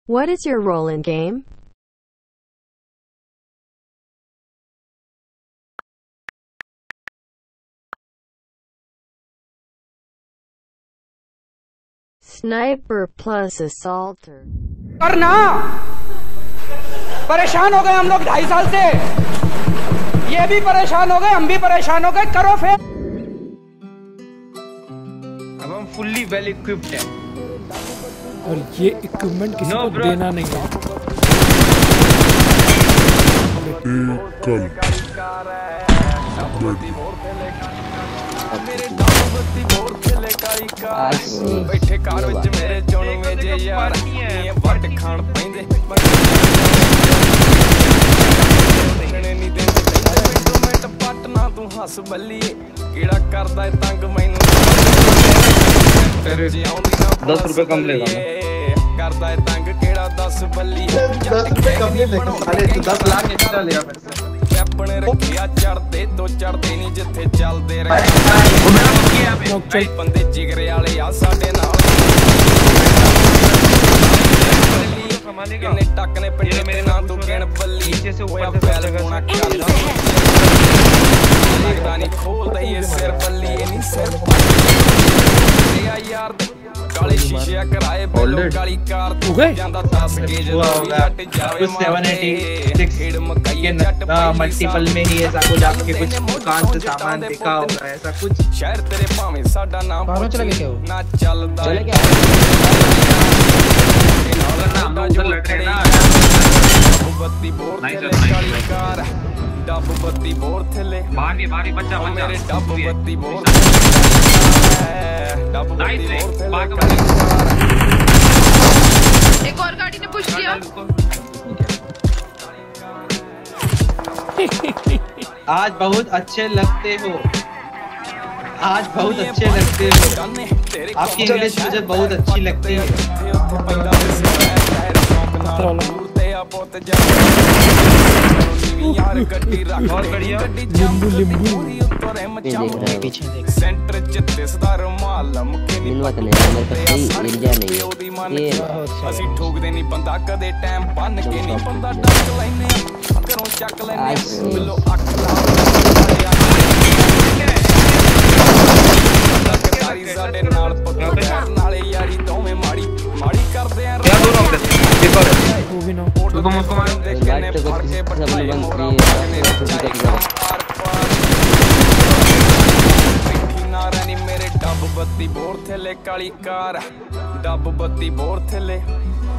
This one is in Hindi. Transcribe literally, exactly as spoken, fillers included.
What is your role in game? Sniper plus assaulter. करना परेशान हो गए हम लोग ढाई साल से, ये भी परेशान हो गए, हम भी परेशान हो गए, करो फिर। अब हम फुल्ली वेल इक्विप्ड हैं और ये इक्विपमेंट किसी no, को bro. देना नहीं है। बैठे कार विच मेरे जोन में जे यार ये वट खान पैंदे नहीं देंदे मिनट पटना तू हस बल्ली कीड़ा करदा है तंग मैनू दस रुपए कम लेगा करदा है तंग केड़ा दस बल्ली दस रुपए कम नहीं लेगा साले तू दस लाख एक्स्ट्रा लेगा मेरे से अपने रखिया चढ़दे तो चढ़दे नहीं जिथे चलदे रहे कई बंदे जिगरे वाले आ साडे नाल किन्ने टक ने पिंड मेरे नाम तू गिन बल्ली नीचे से ऊपर बैल गुना करदा लगदा नहीं खोलदा ये सिर बल्ली नहीं सिर यार काले शीशे कराए बोलो काली कार तू जांदा दस के जो जट जावे सेवन एटी खेड़ मकाई जट मल्टीपल में ही ऐसा कुछ आपके कुछ दुकान से सामान दिखा होगा ऐसा कुछ शहर तेरे भाਵੇਂ साडा नाम कहां चला गया वो ना चलदा चले गया नाम उधर लड़ रहे ना बत्ती बोर काली कार डब बत्ती बोर थले बाहर बाहर बच्चा बच्चा मेरे डब बत्ती बोर डब बत्ती बोर एक और गाड़ी ने पुश किया। आज बहुत अच्छे लगते हो, आज बहुत अच्छे लगते हो, आपकी इंग्लिश मुझे बहुत अच्छी लगती है। और बढ़िया लिंबू लिंबू पीछे देख सेंटर च दिसदा रुमाल लमके नहीं मिलवा ले मेरे पास कोई मिल जा नहीं ये ਅਸੀਂ ਠੋਕਦੇ ਨਹੀਂ ਬੰਦਾ ਕਦੇ ਟਾਈਮ ਬੰਨ ਕੇ ਨਹੀਂ ਬੰਦਾ ਡੱਕ ਲੈਨੇ ਆ ਘਰੋਂ ਚੱਕ ਲੈਨੇ ਬਿੱਲੋ ਅੱਖ ਲਾ ਸਾਰੀ ਸਾਡੇ ਨਾਲ ਪੱਕਾ ਨਾਲੇ ਯਾਰੀ ਦੋਵੇਂ ਮਾੜੀ ਮਾੜੀ ਕਰਦੇ ਆ क्या दोनों में पेपर वो भी ना तो तुम उसको मान देखने फड़ के पटाई मोरा मेरे डब बत्ती बोर थले काली कार डब बत्ती बोर थले